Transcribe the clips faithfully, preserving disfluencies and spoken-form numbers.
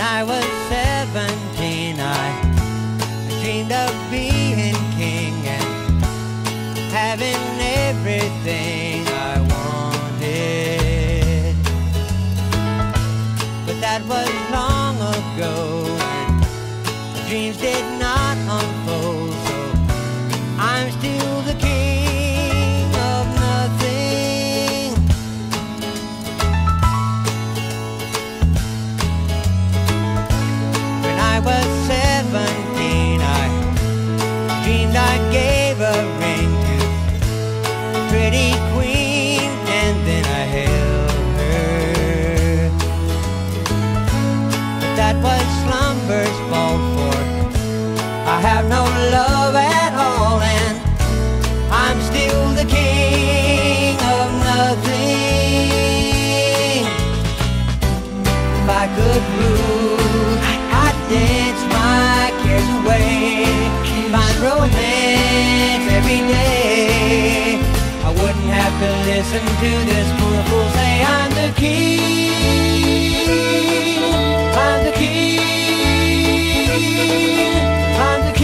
I was seventeen, I dreamed of being king and having everything I wanted. But that was long ago, and the dreams did not unfold, so I'm still the king of nothing. When I was seventeen, I dreamed I gave a ring to a pretty queen, and then I held her. But that was slumber's fault, for I have no love at all, and I'm still the king of nothing. If I could rule, I'd dance my cares away, find romance every day. I wouldn't have to listen to this poor fool say I'm the king, I'm the king, I'm the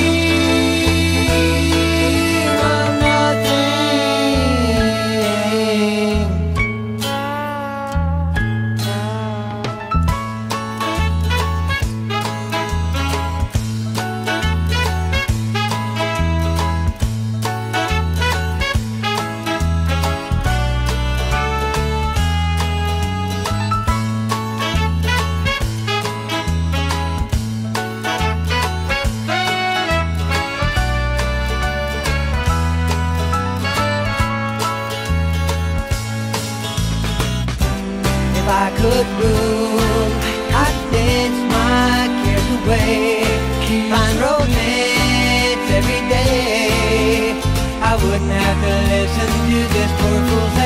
king of nothing. If I could rule, I'd dance my cares away, find romance every day. I wouldn't have to listen to this poor fool say